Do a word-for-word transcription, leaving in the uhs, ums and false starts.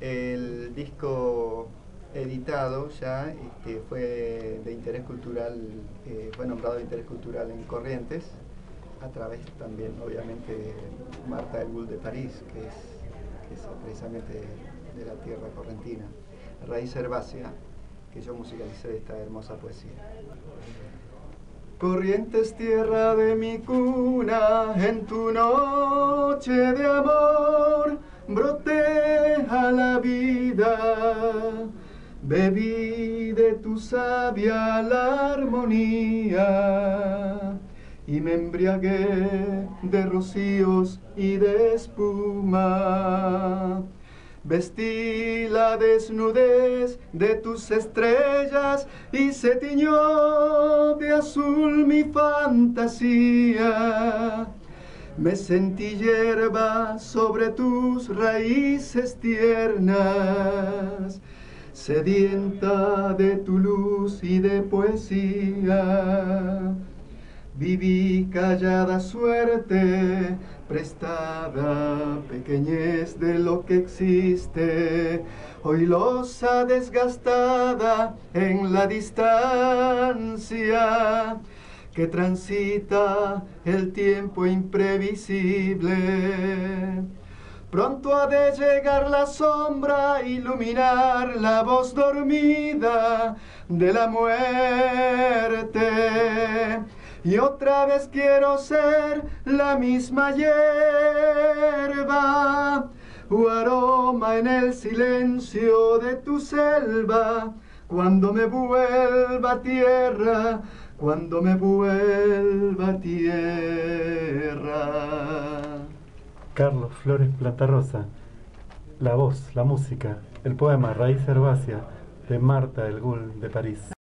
El disco editado ya este, fue de interés cultural, eh, fue nombrado de interés cultural en Corrientes, a través también, obviamente, de Marta del Bull de París, que es, que es precisamente de, de la tierra correntina, Raíz Herbácea, que yo musicalicé esta hermosa poesía. Corrientes, tierra de mi cuna, en tu noche de amor broté a la vida, bebí de tu savia la armonía y me embriagué de rocíos y de espuma. Vestí la desnudez de tus estrellas y se tiñó de azul mi fantasía. Me sentí hierba sobre tus raíces tiernas, sedienta de tu luz y de poesía. Viví callada suerte, prestada pequeñez de lo que existe, hoy losa desgastada en la distancia, que transita el tiempo imprevisible. Pronto ha de llegar la sombra, iluminar la voz dormida de la muerte. Y otra vez quiero ser la misma hierba, o aroma en el silencio de tu selva, cuando me vuelva a tierra, cuando me vuelva a tierra. Carlos Flores Platarrosa, la voz, la música, el poema Raíz Herbácea de Marta del Bull de París.